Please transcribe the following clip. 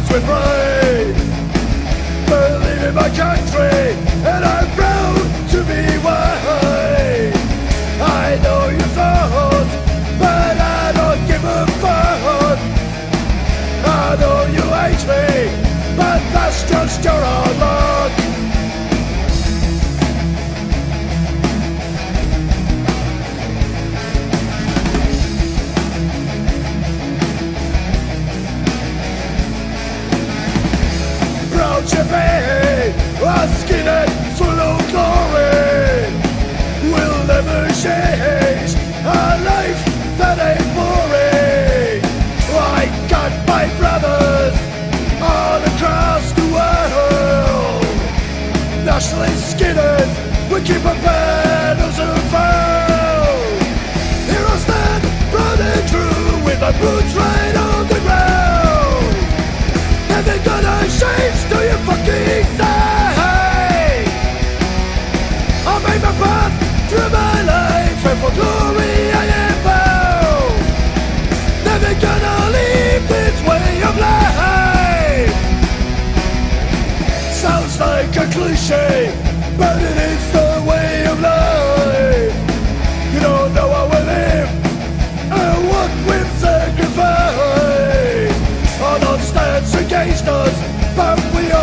with pride. Believe in my country, and I'm proud to be white. I know you thought, but I don't give a fuck. I know you hate me, but that's just your own luck. Proud to be a skinhead full of glory. We'll never change a life that ain't boring. I got my brothers all across the world. Nationalist skinners, we keep our banners unfurled. Here I stand, proud and true, with my boots right on the ground. Never gonna change till you fucking say I made my path through my life, and for glory I am bound. Never gonna leave this way of life. Sounds like a cliche, but it is the way of life. You don't know how we live and what we've sacrificed. All odds stands against us, but we